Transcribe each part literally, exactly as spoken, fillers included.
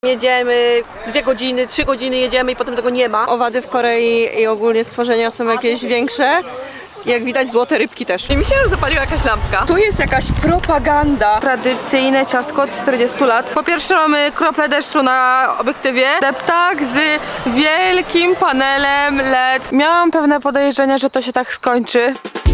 Jedziemy dwie godziny, trzy godziny jedziemy i potem tego nie ma. Owady w Korei i ogólnie stworzenia są jakieś większe. Jak widać, złote rybki też. I mi się już zapaliła jakaś lampka. Tu jest jakaś propaganda. Tradycyjne ciastko od czterdziestu lat. Po pierwsze mamy krople deszczu na obiektywie. Deptak z wielkim panelem L E D. Miałam pewne podejrzenia, że to się tak skończy.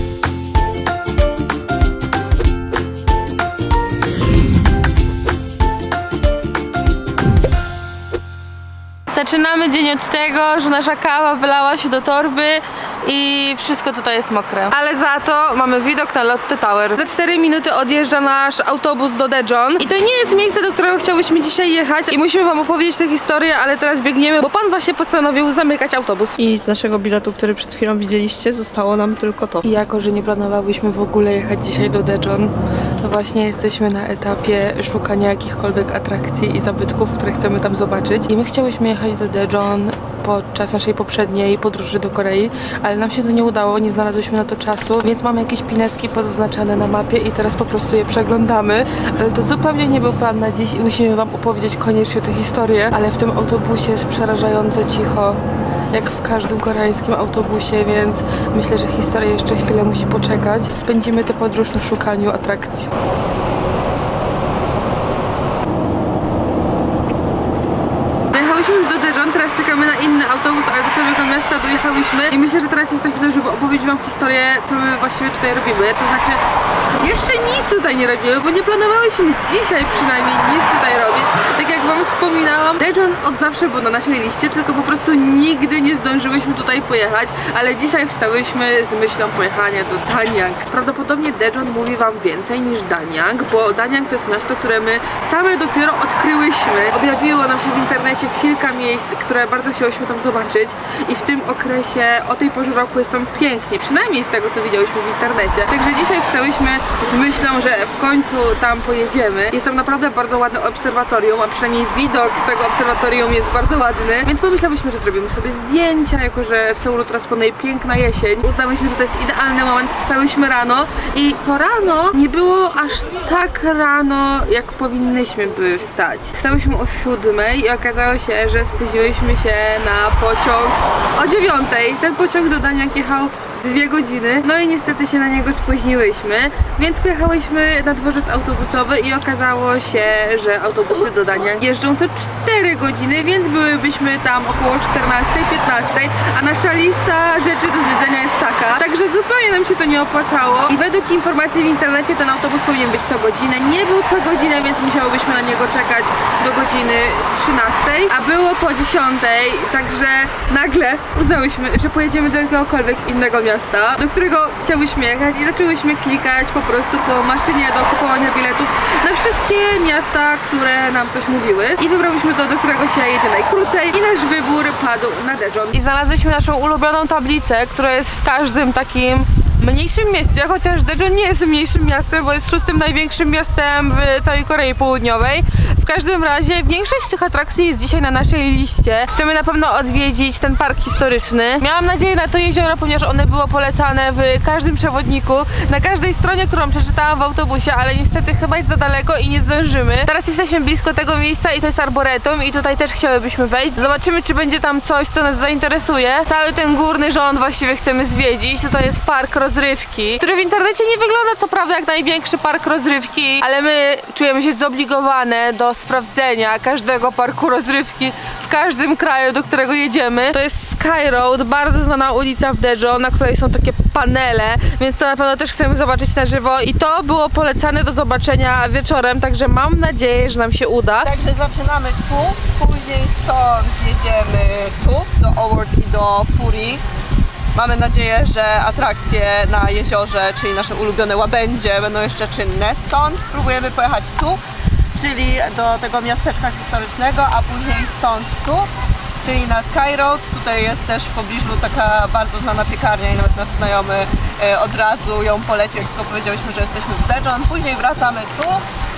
Zaczynamy dzień od tego, że nasza kawa wylała się do torby i wszystko tutaj jest mokre. Ale za to mamy widok na Lotte Tower. Za cztery minuty odjeżdża nasz autobus do Daejeon. I to nie jest miejsce, do którego chciałyśmy dzisiaj jechać. I musimy wam opowiedzieć tę historię, ale teraz biegniemy, bo pan właśnie postanowił zamykać autobus. I z naszego biletu, który przed chwilą widzieliście, zostało nam tylko to. I jako, że nie planowałyśmy w ogóle jechać dzisiaj do Daejeon, to właśnie jesteśmy na etapie szukania jakichkolwiek atrakcji i zabytków, które chcemy tam zobaczyć. I my chciałyśmy jechać do Daejeon podczas naszej poprzedniej podróży do Korei, ale nam się to nie udało, nie znalazłyśmy na to czasu, więc mamy jakieś pineski pozaznaczane na mapie i teraz po prostu je przeglądamy, ale to zupełnie nie był plan na dziś i musimy wam opowiedzieć koniecznie tę historię, ale w tym autobusie jest przerażająco cicho, jak w każdym koreańskim autobusie, więc myślę, że historia jeszcze chwilę musi poczekać. Spędzimy tę podróż na szukaniu atrakcji. Już do Daejeon, teraz czekamy na inny autobus, ale do samego miasta dojechałyśmy i myślę, że teraz jest taki czas, żeby opowiedzieć wam historię, co my właściwie tutaj robimy. To znaczy, jeszcze nic tutaj nie robimy, bo nie planowałyśmy dzisiaj przynajmniej nic tutaj robić. Tak jak wam wspominałam, Daejeon od zawsze był na naszej liście, tylko po prostu nigdy nie zdążyłyśmy tutaj pojechać, ale dzisiaj wstałyśmy z myślą pojechania do Danyang. Prawdopodobnie Daejeon mówi wam więcej niż Danyang, bo Danyang to jest miasto, które my same dopiero odkryłyśmy. Objawiło nam się w internecie kilka miejsc, które bardzo chciałyśmy tam zobaczyć i w tym okresie o tej porze roku jest tam pięknie, przynajmniej z tego, co widziałyśmy w internecie. Także dzisiaj wstałyśmy z myślą, że w końcu tam pojedziemy. Jest tam naprawdę bardzo ładne obserwatorium, a przynajmniej widok z tego obserwatorium jest bardzo ładny, więc pomyślałyśmy, że zrobimy sobie zdjęcia, jako że w Seulu teraz panuje piękna jesień. Uznałyśmy, że to jest idealny moment. Wstałyśmy rano i to rano nie było aż tak rano, jak powinnyśmy by wstać. Wstałyśmy o siódmej i okazało się, że spóźniłyśmy się na pociąg o dziewiątej. Ten pociąg do Danyang jechał dwie godziny, no i niestety się na niego spóźniłyśmy, więc pojechałyśmy na dworzec autobusowy i okazało się, że autobusy do Danyang jeżdżą co cztery godziny, więc byłybyśmy tam około czternastej, piętnastej, a nasza lista rzeczy do zwiedzenia jest taka, także zupełnie nam się to nie opłacało i według informacji w internecie ten autobus powinien być co godzinę, nie był co godzinę, więc musiałybyśmy na niego czekać do godziny trzynastej, a było po dziesiątej, także nagle uznałyśmy, że pojedziemy do jakiegokolwiek innego miasta, do którego chciałyśmy jechać i zaczęłyśmy klikać po prostu po maszynie do kupowania biletów na wszystkie miasta, które nam coś mówiły i wybrałyśmy to, do którego się jedzie najkrócej i nasz wybór padł na Daejeon. I znalazłyśmy naszą ulubioną tablicę, która jest w każdym takim mniejszym mieście, chociaż Daejeon nie jest mniejszym miastem, bo jest szóstym największym miastem w całej Korei Południowej. W każdym razie większość z tych atrakcji jest dzisiaj na naszej liście. Chcemy na pewno odwiedzić ten park historyczny. Miałam nadzieję na to jezioro, ponieważ one było polecane w każdym przewodniku, na każdej stronie, którą przeczytałam w autobusie, ale niestety chyba jest za daleko i nie zdążymy. Teraz jesteśmy blisko tego miejsca i to jest arboretum i tutaj też chciałybyśmy wejść. Zobaczymy, czy będzie tam coś, co nas zainteresuje. Cały ten górny rząd właściwie chcemy zwiedzić. To jest park rozrywki, który w internecie nie wygląda co prawda jak największy park rozrywki, ale my czujemy się zobligowane do sprawdzenia każdego parku rozrywki w każdym kraju, do którego jedziemy. To jest Sky Road, bardzo znana ulica w Daejeon, na której są takie panele, więc to na pewno też chcemy zobaczyć na żywo i to było polecane do zobaczenia wieczorem, także mam nadzieję, że nam się uda. Także zaczynamy tu, później stąd jedziemy tu, do Oward i do Puri. Mamy nadzieję, że atrakcje na jeziorze, czyli nasze ulubione łabędzie, będą jeszcze czynne. Stąd spróbujemy pojechać tu, czyli do tego miasteczka historycznego, a później stąd tu, czyli na Sky Road. Tutaj jest też w pobliżu taka bardzo znana piekarnia i nawet nasz znajomy e, od razu ją polecił, jak tylko powiedziałyśmy, że jesteśmy w Daejeon. Później wracamy tu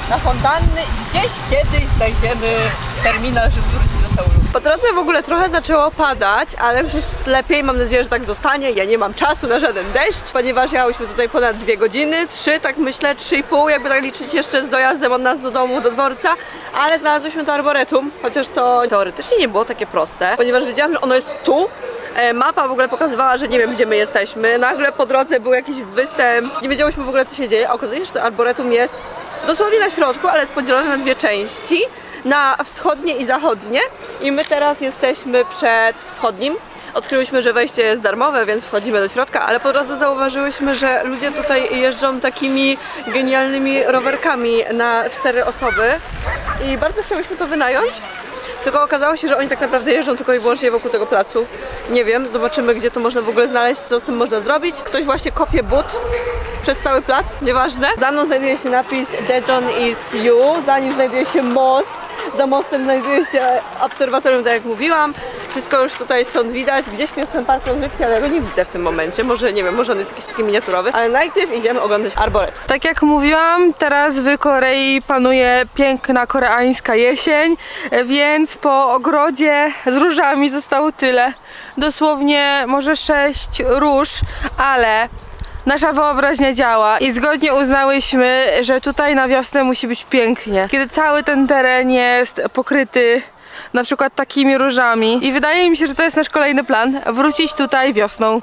na fontanny i gdzieś kiedyś znajdziemy terminal, żeby wrócić do Seulu. Po drodze w ogóle trochę zaczęło padać, ale już jest lepiej, mam nadzieję, że tak zostanie. Ja nie mam czasu na żaden deszcz, ponieważ jechałyśmy tutaj ponad dwie godziny, trzy, tak myślę, trzy i pół, jakby tak liczyć jeszcze z dojazdem od nas do domu, do dworca, ale znalazłyśmy to arboretum, chociaż to teoretycznie nie było takie proste, ponieważ wiedziałam, że ono jest tu. Mapa w ogóle pokazywała, że nie wiem, gdzie my jesteśmy. Nagle po drodze był jakiś występ, nie wiedziałyśmy w ogóle, co się dzieje. Okazuje się, że to arboretum jest dosłownie na środku, ale jest podzielone na dwie części, na wschodnie i zachodnie. I my teraz jesteśmy przed wschodnim. Odkryłyśmy, że wejście jest darmowe, więc wchodzimy do środka, ale po drodze zauważyłyśmy, że ludzie tutaj jeżdżą takimi genialnymi rowerkami na cztery osoby i bardzo chciałyśmy to wynająć. Tylko okazało się, że oni tak naprawdę jeżdżą tylko i wyłącznie wokół tego placu. Nie wiem, zobaczymy, gdzie to można w ogóle znaleźć, co z tym można zrobić. Ktoś właśnie kopie but przez cały plac, nieważne. Za mną znajduje się napis Daejeon is you, za nim znajduje się most. Za mostem znajduje się obserwatorium, tak jak mówiłam. Wszystko już tutaj stąd widać. Gdzieś jest ten park rozrywki, ale ja go nie widzę w tym momencie. Może, nie wiem, może on jest jakiś taki miniaturowy. Ale najpierw idziemy oglądać arboretum. Tak jak mówiłam, teraz w Korei panuje piękna koreańska jesień, więc po ogrodzie z różami zostało tyle. Dosłownie może sześć róż, ale nasza wyobraźnia działa i zgodnie uznałyśmy, że tutaj na wiosnę musi być pięknie. Kiedy cały ten teren jest pokryty na przykład takimi różami. I wydaje mi się, że to jest nasz kolejny plan. Wrócić tutaj wiosną.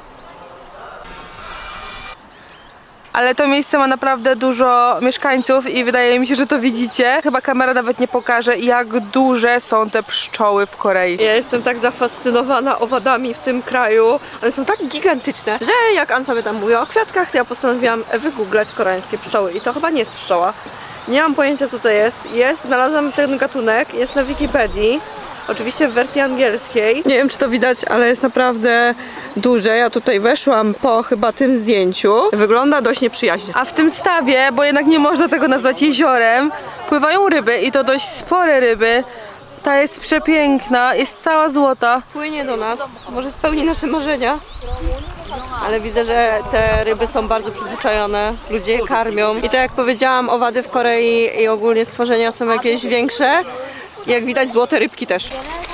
Ale to miejsce ma naprawdę dużo mieszkańców i wydaje mi się, że to widzicie. Chyba kamera nawet nie pokaże, jak duże są te pszczoły w Korei. Ja jestem tak zafascynowana owadami w tym kraju. One są tak gigantyczne, że jak An sobie tam mówi o kwiatkach, to ja postanowiłam wygooglać koreańskie pszczoły. I to chyba nie jest pszczoła. Nie mam pojęcia, co to jest. Jest, znalazłam ten gatunek, jest na Wikipedii. Oczywiście w wersji angielskiej. Nie wiem, czy to widać, ale jest naprawdę duże. Ja tutaj weszłam po chyba tym zdjęciu. Wygląda dość nieprzyjaźnie. A w tym stawie, bo jednak nie można tego nazwać jeziorem, pływają ryby i to dość spore ryby. Ta jest przepiękna, jest cała złota. Płynie do nas, może spełni nasze marzenia. Ale widzę, że te ryby są bardzo przyzwyczajone, ludzie je karmią. I tak jak powiedziałam, owady w Korei i ogólnie stworzenia są jakieś większe. Jak widać, złote rybki też.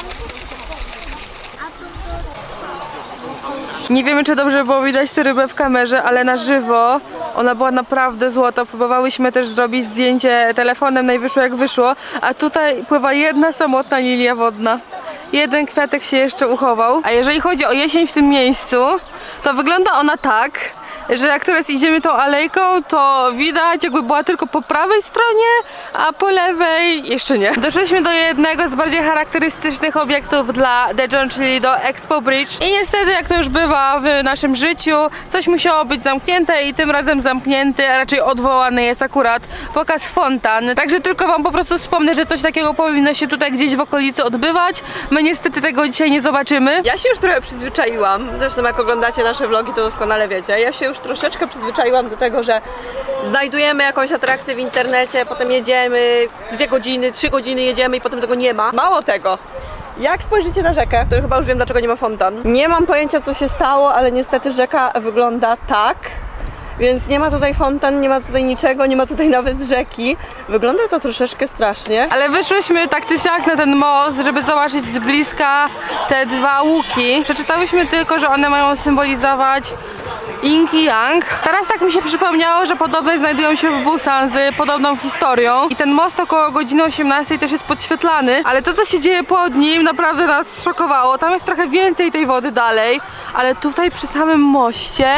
Nie wiemy, czy dobrze było widać tę rybę w kamerze, ale na żywo ona była naprawdę złota. Próbowałyśmy też zrobić zdjęcie telefonem, no i wyszło jak wyszło. A tutaj pływa jedna samotna lilia wodna. Jeden kwiatek się jeszcze uchował. A jeżeli chodzi o jesień w tym miejscu, to wygląda ona tak, że jak teraz idziemy tą alejką, to widać, jakby była tylko po prawej stronie, a po lewej jeszcze nie. Doszliśmy do jednego z bardziej charakterystycznych obiektów dla Daejeon, czyli do Expo Bridge. I niestety, jak to już bywa w naszym życiu, coś musiało być zamknięte i tym razem zamknięty, a raczej odwołany jest akurat pokaz fontan. Także tylko wam po prostu wspomnę, że coś takiego powinno się tutaj gdzieś w okolicy odbywać. My niestety tego dzisiaj nie zobaczymy. Ja się już trochę przyzwyczaiłam. Zresztą jak oglądacie nasze vlogi, to doskonale wiecie. Ja się już troszeczkę przyzwyczaiłam do tego, że znajdujemy jakąś atrakcję w internecie, potem jedziemy dwie godziny, trzy godziny jedziemy i potem tego nie ma. Mało tego, jak spojrzycie na rzekę, to chyba już wiem, dlaczego nie ma fontan. Nie mam pojęcia, co się stało, ale niestety rzeka wygląda tak. Więc nie ma tutaj fontan, nie ma tutaj niczego, nie ma tutaj nawet rzeki. Wygląda to troszeczkę strasznie. Ale wyszłyśmy tak czy siak na ten most, żeby zobaczyć z bliska te dwa łuki. Przeczytałyśmy tylko, że one mają symbolizować Yin i Yang. Teraz tak mi się przypomniało, że podobne znajdują się w Busan z podobną historią. I ten most około godziny osiemnastej też jest podświetlany. Ale to, co się dzieje pod nim, naprawdę nas szokowało. Tam jest trochę więcej tej wody dalej, ale tutaj przy samym moście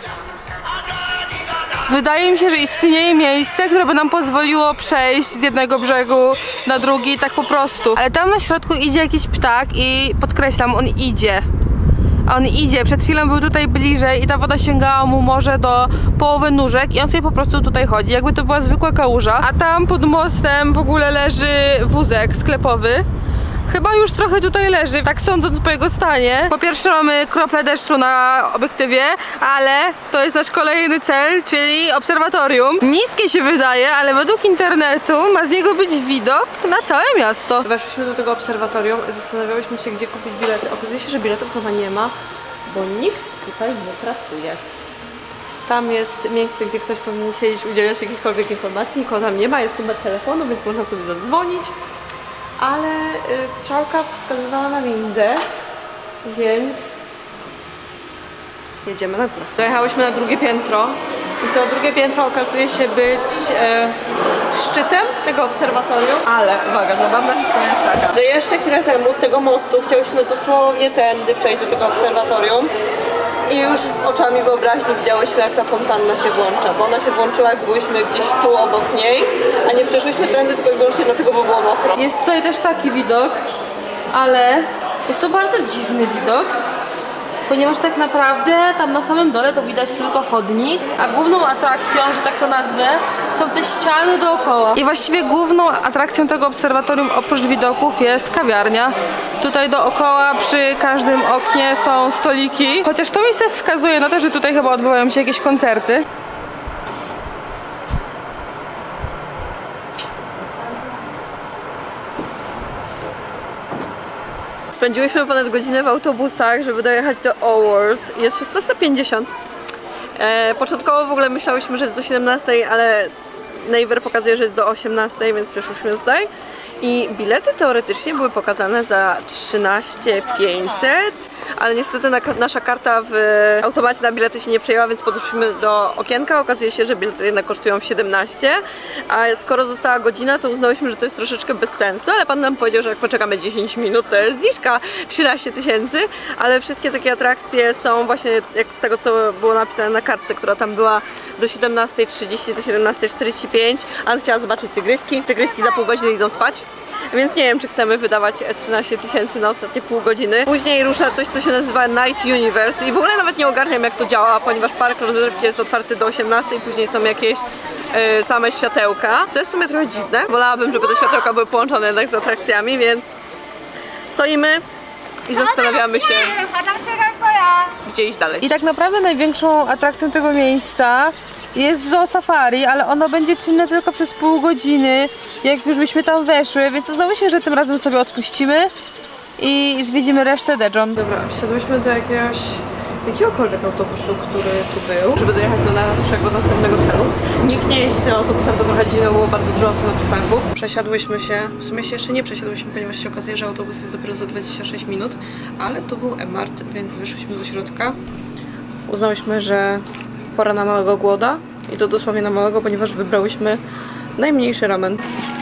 wydaje mi się, że istnieje miejsce, które by nam pozwoliło przejść z jednego brzegu na drugi, tak po prostu. Ale tam na środku idzie jakiś ptak i podkreślam, on idzie. A on idzie, przed chwilą był tutaj bliżej i ta woda sięgała mu może do połowy nóżek i on sobie po prostu tutaj chodzi, jakby to była zwykła kałuża. A tam pod mostem w ogóle leży wózek sklepowy. Chyba już trochę tutaj leży, tak sądząc po jego stanie. Po pierwsze mamy krople deszczu na obiektywie, ale to jest nasz kolejny cel, czyli obserwatorium. Niskie się wydaje, ale według internetu ma z niego być widok na całe miasto. Weszliśmy do tego obserwatorium i zastanawiałyśmy się, gdzie kupić bilety. Okazuje się, że biletów chyba nie ma, bo nikt tutaj nie pracuje. Tam jest miejsce, gdzie ktoś powinien siedzieć, udzielać jakichkolwiek informacji. Nikogo tam nie ma, jest numer telefonu, więc można sobie zadzwonić. Ale y, strzałka wskazywała na windę, więc jedziemy na górę. Dojechałyśmy na drugie piętro i to drugie piętro okazuje się być e, szczytem tego obserwatorium. Ale uwaga, zabawna historia jest taka, że jeszcze chwilę temu z tego mostu chciałyśmy dosłownie tędy przejść do tego obserwatorium. I już oczami wyobraźni widziałyśmy, jak ta fontanna się włącza, bo ona się włączyła, jak byliśmy gdzieś tu obok niej, a nie przeszłyśmy tędy tylko i wyłącznie dlatego, bo było mokro. Jest tutaj też taki widok, ale jest to bardzo dziwny widok, ponieważ tak naprawdę tam na samym dole to widać tylko chodnik, a główną atrakcją, że tak to nazwę, są te ściany dookoła. I właściwie główną atrakcją tego obserwatorium oprócz widoków jest kawiarnia. Tutaj dookoła przy każdym oknie są stoliki, chociaż to miejsce wskazuje na to, że tutaj chyba odbywają się jakieś koncerty. Spędziłyśmy ponad godzinę w autobusach, żeby dojechać do O-World. Jest szesnasta pięćdziesiąt. E, początkowo w ogóle myślałyśmy, że jest do siedemnastej, ale Naver pokazuje, że jest do osiemnastej, więc przyszłyśmy tutaj. I bilety teoretycznie były pokazane za trzynaście tysięcy pięćset, ale niestety na, nasza karta w automacie na bilety się nie przejęła, więc podeszliśmy do okienka. Okazuje się, że bilety jednak kosztują siedemnaście, a skoro została godzina, to uznałyśmy, że to jest troszeczkę bez sensu, ale pan nam powiedział, że jak poczekamy dziesięć minut, to jest zniżka trzynaście tysięcy, ale wszystkie takie atrakcje są właśnie jak z tego, co było napisane na kartce, która tam była, do siedemnastej trzydzieści, do siedemnastej czterdzieści pięć. Anna chciała zobaczyć tygryski. Tygryski za pół godziny idą spać, więc nie wiem, czy chcemy wydawać trzynaście tysięcy na ostatnie pół godziny. Później rusza coś, co się nazywa Night Universe i w ogóle nawet nie ogarniam, jak to działa, ponieważ park rozrywki jest otwarty do osiemnastej, później są jakieś yy, same światełka, co jest w sumie trochę dziwne. Wolałabym, żeby te światełka były połączone jednak z atrakcjami, więc stoimy i zastanawiamy się, gdzie iść dalej. I tak naprawdę największą atrakcją tego miejsca jest Zoo Safari, ale ono będzie czynne tylko przez pół godziny, jak już byśmy tam weszły, więc uznałyśmy, że tym razem sobie odpuścimy i zwiedzimy resztę Daejeon. Dobra, wsiadłyśmy do jakiegoś, jakiegokolwiek autobusu, który tu był, żeby dojechać do naszego następnego celu. Nikt nie jeździ tym autobusem, to trochę dziwne, było bardzo dużo osób na przystanku. Przesiadłyśmy się, w sumie się jeszcze nie przesiadłyśmy, ponieważ się okazuje, że autobus jest dopiero za dwadzieścia sześć minut, ale tu był E-Mart, więc wyszłyśmy do środka. Uznałyśmy, że pora na małego głoda i to dosłownie na małego, ponieważ wybrałyśmy najmniejszy ramen.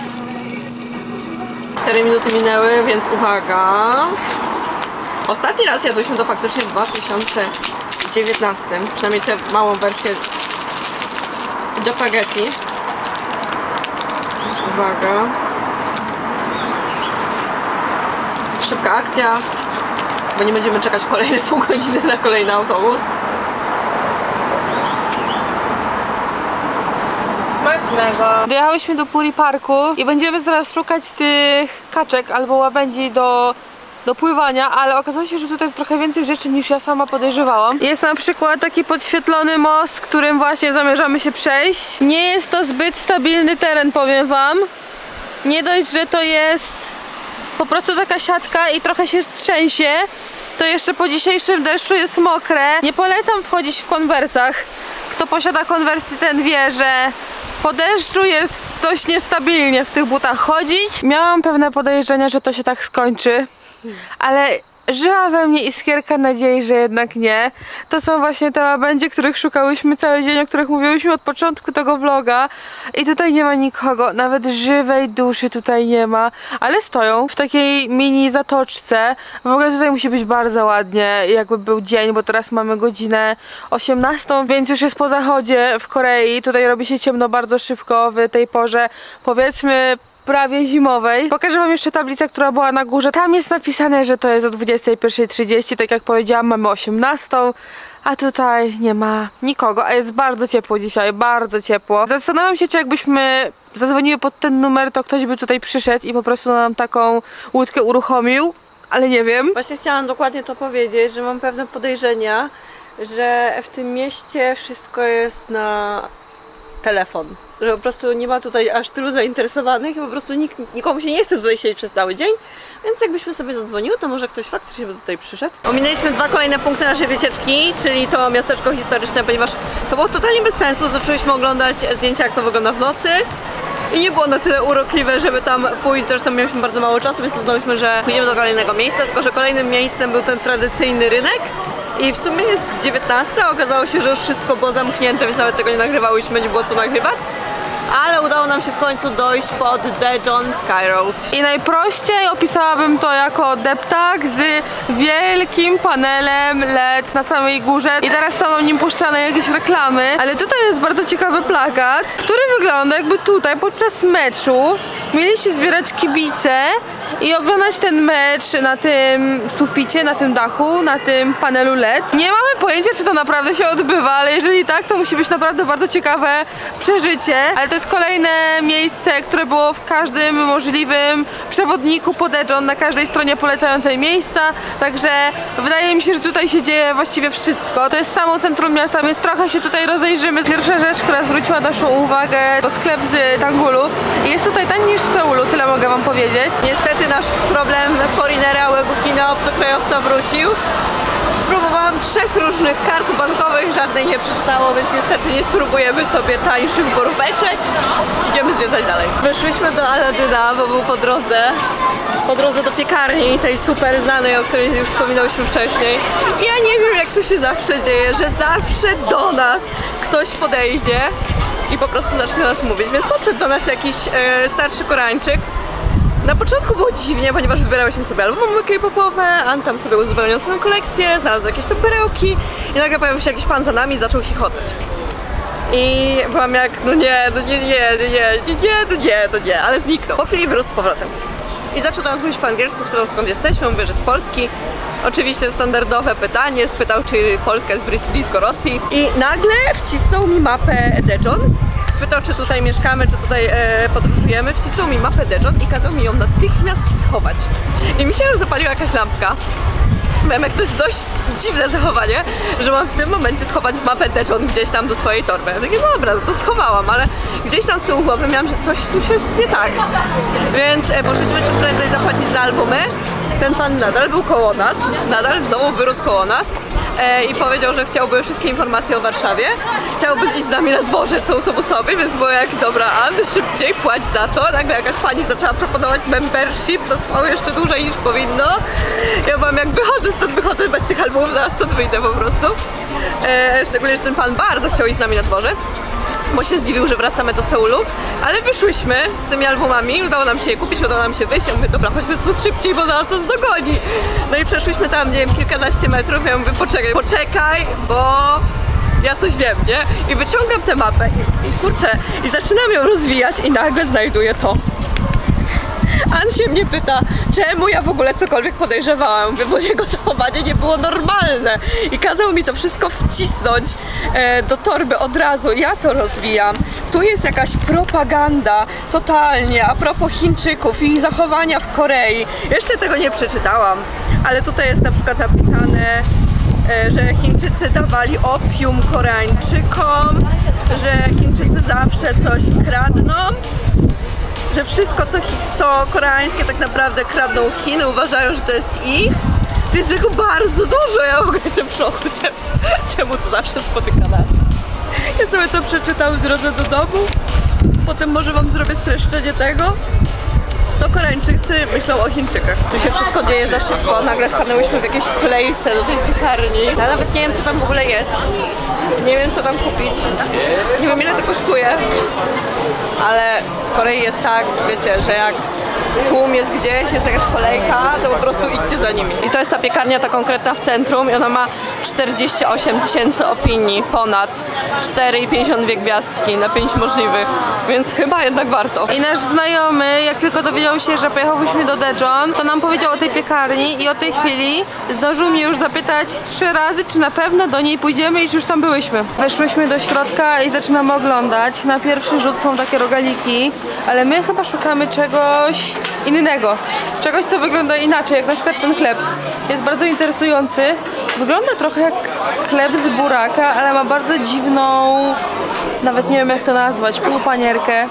cztery minuty minęły, więc uwaga! Ostatni raz jadłyśmy to faktycznie w dwa tysiące dziewiętnastym, przynajmniej tę małą wersję spaghetti. Uwaga! Szybka akcja, bo nie będziemy czekać kolejne pół godziny na kolejny autobus. Smacznego! Dojechałyśmy do Puri Parku i będziemy zaraz szukać tych kaczek albo łabędzi do, do pływania, ale okazało się, że tutaj jest trochę więcej rzeczy niż ja sama podejrzewałam. Jest na przykład taki podświetlony most, którym właśnie zamierzamy się przejść. Nie jest to zbyt stabilny teren, powiem wam. Nie dość, że to jest po prostu taka siatka i trochę się trzęsie, to jeszcze po dzisiejszym deszczu jest mokre. Nie polecam wchodzić w konwersach. Kto posiada konwersy, ten wie, że po deszczu jest dość niestabilnie w tych butach chodzić. Miałam pewne podejrzenia, że to się tak skończy, ale żyła we mnie iskierka nadziei, że jednak nie. To są właśnie te łabędzie, których szukałyśmy cały dzień, o których mówiłyśmy od początku tego vloga. I tutaj nie ma nikogo, nawet żywej duszy tutaj nie ma. Ale stoją w takiej mini zatoczce. W ogóle tutaj musi być bardzo ładnie, jakby był dzień, bo teraz mamy godzinę osiemnastą, więc już jest po zachodzie w Korei. Tutaj robi się ciemno bardzo szybko w tej porze, powiedzmy prawie zimowej. Pokażę wam jeszcze tablicę, która była na górze. Tam jest napisane, że to jest o dwudziestej pierwszej trzydzieści. Tak jak powiedziałam, mamy osiemnastą. A tutaj nie ma nikogo, a jest bardzo ciepło dzisiaj, bardzo ciepło. Zastanawiam się, czy jakbyśmy zadzwoniły pod ten numer, to ktoś by tutaj przyszedł i po prostu nam taką łódkę uruchomił, ale nie wiem. Właśnie chciałam dokładnie to powiedzieć, że mam pewne podejrzenia, że w tym mieście wszystko jest na telefon. że po prostu nie ma tutaj aż tylu zainteresowanych i po prostu nikt, nikomu się nie chce tutaj siedzieć przez cały dzień. Więc jakbyśmy sobie zadzwoniły, to może ktoś faktycznie by tutaj przyszedł. Ominęliśmy dwa kolejne punkty naszej wycieczki, czyli to miasteczko historyczne, ponieważ to było totalnie bez sensu. Zaczęliśmy oglądać zdjęcia, jak to wygląda w nocy. I nie było na tyle urokliwe, żeby tam pójść, zresztą mieliśmy bardzo mało czasu, więc uznaliśmy, że pójdziemy do kolejnego miejsca, tylko że kolejnym miejscem był ten tradycyjny rynek. I w sumie jest dziewiętnasta, okazało się, że już wszystko było zamknięte, więc nawet tego nie nagrywałyśmy, nie było co nagrywać. Ale udało nam się w końcu dojść pod Daejeon Sky Road. I najprościej opisałabym to jako deptak z wielkim panelem L E D na samej górze. I teraz są nim puszczane jakieś reklamy. Ale tutaj jest bardzo ciekawy plakat, który wygląda jakby tutaj podczas meczów mieli się zbierać kibice i oglądać ten mecz na tym suficie, na tym dachu, na tym panelu L E D. Nie mamy pojęcia, czy to naprawdę się odbywa, ale jeżeli tak, to musi być naprawdę bardzo ciekawe przeżycie. Ale to jest kolejne miejsce, które było w każdym możliwym przewodniku po Daejeon, na każdej stronie polecającej miejsca. Także wydaje mi się, że tutaj się dzieje właściwie wszystko. To jest samo centrum miasta, więc trochę się tutaj rozejrzymy. Pierwsza rzecz, która zwróciła naszą uwagę, to sklep z Dangulu. I jest tutaj taniej niż w Seulu, tyle mogę wam powiedzieć. Niestety nasz problem foreignera, łego kina, obcokrajowca wrócił. Spróbowałam trzech różnych kart bankowych, żadnej nie przeczytało, więc niestety nie spróbujemy sobie tańszych boróweczek. Idziemy zwiedzać dalej. Wyszliśmy do Aladyna, bo był po drodze, po drodze do piekarni, tej super znanej, o której już wspominałyśmy wcześniej. I ja nie wiem, jak to się zawsze dzieje, że zawsze do nas ktoś podejdzie i po prostu zacznie nas mówić. Więc podszedł do nas jakiś e, starszy Koreańczyk. Na początku było dziwnie, ponieważ wybierałyśmy sobie albumy K-popowe, An tam sobie uzupełniał swoją kolekcję, znalazł jakieś tam perełki i nagle pojawił się jakiś pan za nami i zaczął chichotać. I byłam jak, no nie, no nie, nie, nie, nie, nie, no nie, no nie, ale zniknął. Po chwili wyrósł z powrotem. I zaczął do nas mówić po angielsku, spytał, skąd jesteśmy, mówię, że z Polski. Oczywiście standardowe pytanie, spytał, czy Polska jest blisko Rosji. I nagle wcisnął mi mapę Daejeon. Spytał, czy tutaj mieszkamy, czy tutaj e, podróżujemy. Wcisnął mi mapę Daejeon i kazał mi ją natychmiast schować. I mi się już zapaliła jakaś lampka. Miałem jak to jest dość dziwne zachowanie, że mam w tym momencie schować mapę Daejeon gdzieś tam do swojej torby. Ja takie, dobra, no to schowałam, ale gdzieś tam z tyłu głowy miałam, że coś tu się nie tak. Więc e, poszliśmy czym prędzej zapłacić za albumy. Ten pan nadal był koło nas, nadal znowu wyrósł koło nas. E, i powiedział, że chciałby wszystkie informacje o Warszawie. Chciałby iść z nami na dworzec autobusowy, więc było jak, dobra, An, szybciej płać za to. Nagle jakaś pani zaczęła proponować membership, to trwało jeszcze dłużej niż powinno. Ja byłam jak, wychodzę stąd, wychodzę bez tych albumów, zaraz stąd wyjdę po prostu. E, szczególnie, że ten pan bardzo chciał iść z nami na dworzec, bo się zdziwił, że wracamy do Seulu, ale wyszłyśmy z tymi albumami, udało nam się je kupić, udało nam się wyjść. Ja mówię, dobra, chodźmy stąd szybciej, bo zaraz nas dogoni. No i przeszłyśmy tam, nie wiem, kilkanaście metrów, ja mówię, poczekaj, poczekaj, bo ja coś wiem, nie? I wyciągam tę mapę i, i kurczę, i zaczynam ją rozwijać i nagle znajduję to. An się mnie pyta, czemu ja w ogóle cokolwiek podejrzewałam, mówię, bo jego zachowanie nie było normalne i kazał mi to wszystko wcisnąć e, do torby od razu. Ja to rozwijam. Tu jest jakaś propaganda totalnie a propos Chińczyków i ich zachowania w Korei. Jeszcze tego nie przeczytałam, ale tutaj jest na przykład napisane, e, że Chińczycy dawali opium Koreańczykom, że Chińczycy zawsze coś kradną, że wszystko, co, co koreańskie tak naprawdę kradną Chiny, uważają, że to jest ich. To jest tego bardzo dużo, ja w ogóle jestem w szoku, czemu, czemu to zawsze spotyka nas. Ja sobie to przeczytam w drodze do domu, potem może wam zrobię streszczenie tego, co Koreańczycy myślą o Chińczykach. Tu się wszystko dzieje za szybko, nagle stanęłyśmy w jakiejś kolejce do tej piekarni. Ja nawet nie wiem, co tam w ogóle jest. Nie wiem, co tam kupić. Nie wiem, ile to kosztuje. Ale w Korei jest tak, wiecie, że jak tłum jest gdzieś, jest jakaś kolejka, to po prostu idźcie za nimi. I to jest ta piekarnia, ta konkretna w centrum i ona ma czterdzieści osiem tysięcy opinii, ponad cztery i pięćdziesiąt dwie gwiazdki na pięć możliwych, więc chyba jednak warto. I nasz znajomy, jak tylko dowiedział się, że pojechałyśmy do Daejeon, to nam powiedział o tej piekarni i od tej chwili zdążył mnie już zapytać trzy razy, czy na pewno do niej pójdziemy i czy już tam byłyśmy. Weszłyśmy do środka i zaczynamy oglądać. Na pierwszy rzut są takie rogaliki, ale my chyba szukamy czegoś innego. Czegoś, co wygląda inaczej, jak na przykład ten chleb. Jest bardzo interesujący. Wygląda trochę jak chleb z buraka, ale ma bardzo dziwną nawet nie wiem jak to nazwać, półpanierkę,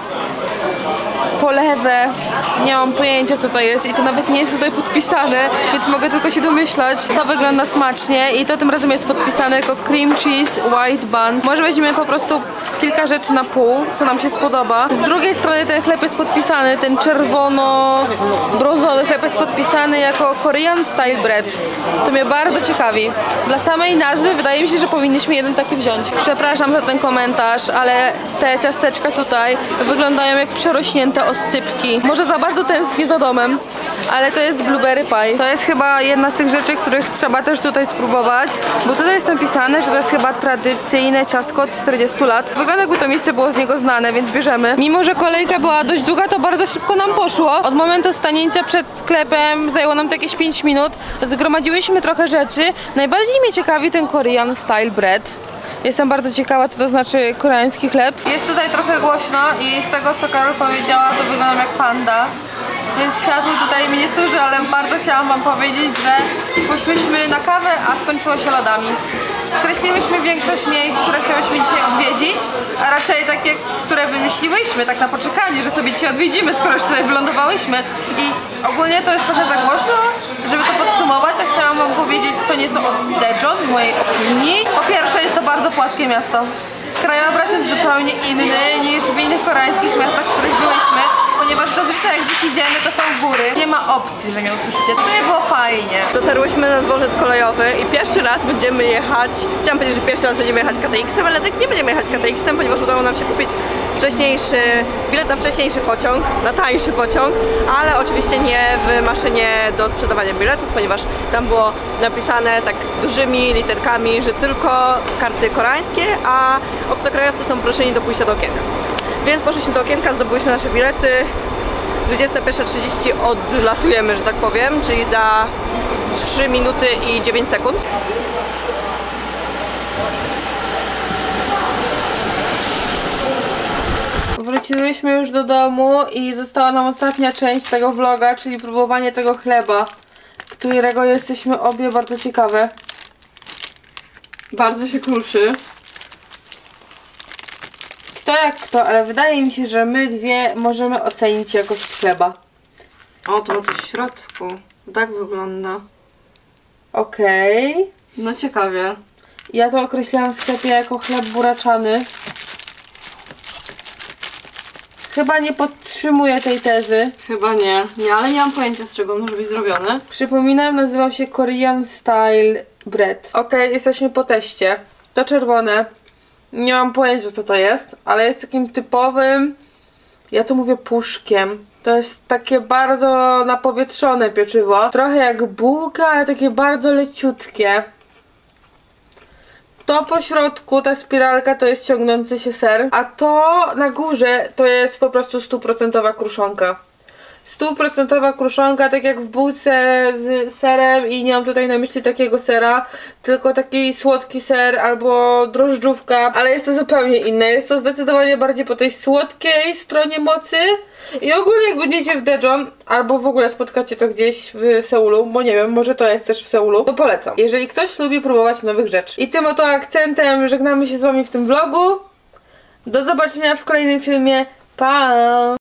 polewę, nie mam pojęcia co to jest i to nawet nie jest tutaj podpisane, więc mogę tylko się domyślać. To wygląda smacznie i to tym razem jest podpisane jako cream cheese white bun. Może weźmiemy po prostu kilka rzeczy na pół, co nam się spodoba. Z drugiej strony ten chleb jest podpisany, ten czerwono-brązowy chleb jest podpisany jako Korean style bread. To mnie bardzo ciekawi. Dla samej nazwy wydaje mi się, że powinniśmy jeden taki wziąć. Przepraszam za ten komentarz, ale te ciasteczka tutaj wyglądają jak przerośnięte oscypki. Może za bardzo tęsknię za domem, ale to jest blueberry pie. To jest chyba jedna z tych rzeczy, których trzeba też tutaj spróbować, bo tutaj jest napisane, że to jest chyba tradycyjne ciastko od czterdziestu lat. Wygląda jakby to miejsce było z niego znane, więc bierzemy. Mimo że kolejka była dość długa, to bardzo szybko nam poszło. Od momentu stanięcia przed sklepem zajęło nam to jakieś pięć minut. Zgromadziłyśmy trochę rzeczy. Najbardziej mnie ciekawi ten Korean style bread. Jestem bardzo ciekawa, co to znaczy koreański chleb. Jest tutaj trochę głośno i z tego, co Karol powiedziała, to wyglądam jak panda. Więc światło tutaj mi nie służy, ale bardzo chciałam wam powiedzieć, że poszłyśmy na kawę, a skończyło się lodami. Skreśliłyśmy większość miejsc, które chciałyśmy dzisiaj odwiedzić, a raczej takie, które wymyśliłyśmy, tak na poczekaniu, że sobie dzisiaj odwiedzimy, skoro już tutaj wylądowałyśmy. I ogólnie to jest trochę za głośno, żeby to podsumować, a chciałam wam powiedzieć co nieco o Daejeon, w mojej opinii. Po pierwsze, jest to bardzo płaskie miasto. Krajobraz jest zupełnie inny niż w innych koreańskich miastach, w których byliśmy, ponieważ zazwyczaj jak gdzieś idziemy, to są góry. Nie ma opcji, że mnie usłyszycie. To nie było fajnie. Dotarłyśmy na dworzec kolejowy i pierwszy raz będziemy jechać, chciałam powiedzieć, że pierwszy raz będziemy jechać K T X-em, ale tak nie będziemy jechać K T X-em, ponieważ udało nam się kupić wcześniejszy bilet na wcześniejszy pociąg, na tańszy pociąg, ale oczywiście nie w maszynie do sprzedawania biletów, ponieważ tam było napisane tak dużymi literkami, że tylko karty koreańskie, a obcokrajowcy są proszeni do pójścia do okienka. Więc poszliśmy do okienka, zdobyliśmy nasze bilety. dwudziesta pierwsza trzydzieści odlatujemy, że tak powiem, czyli za trzy minuty i dziewięć sekund. Wróciłyśmy już do domu i została nam ostatnia część tego vloga, czyli próbowanie tego chleba, którego jesteśmy obie bardzo ciekawe. Bardzo się kruszy. Kto jak kto, ale wydaje mi się, że my dwie możemy ocenić jakość chleba. O, to ma coś w środku. Tak wygląda. Okej. Okay. No ciekawie. Ja to określałam w sklepie jako chleb buraczany. Chyba nie podtrzymuję tej tezy. Chyba nie. Nie, ale nie mam pojęcia, z czego on może być zrobiony. Przypominam, nazywał się Korean Style Bread. Okej, okay, jesteśmy po teście. To czerwone. Nie mam pojęcia, co to jest, ale jest takim typowym, ja tu mówię puszkiem. To jest takie bardzo napowietrzone pieczywo. Trochę jak bułka, ale takie bardzo leciutkie. To po środku, ta spiralka, to jest ciągnący się ser, a to na górze to jest po prostu stuprocentowa kruszonka. Stuprocentowa kruszonka, tak jak w bułce z serem i nie mam tutaj na myśli takiego sera, tylko taki słodki ser albo drożdżówka, ale jest to zupełnie inne. Jest to zdecydowanie bardziej po tej słodkiej stronie mocy i ogólnie jak będziecie w Daejeon albo w ogóle spotkacie to gdzieś w Seulu, bo nie wiem, może to jest też w Seulu, to polecam. Jeżeli ktoś lubi próbować nowych rzeczy. I tym oto akcentem żegnamy się z wami w tym vlogu. Do zobaczenia w kolejnym filmie. Pa!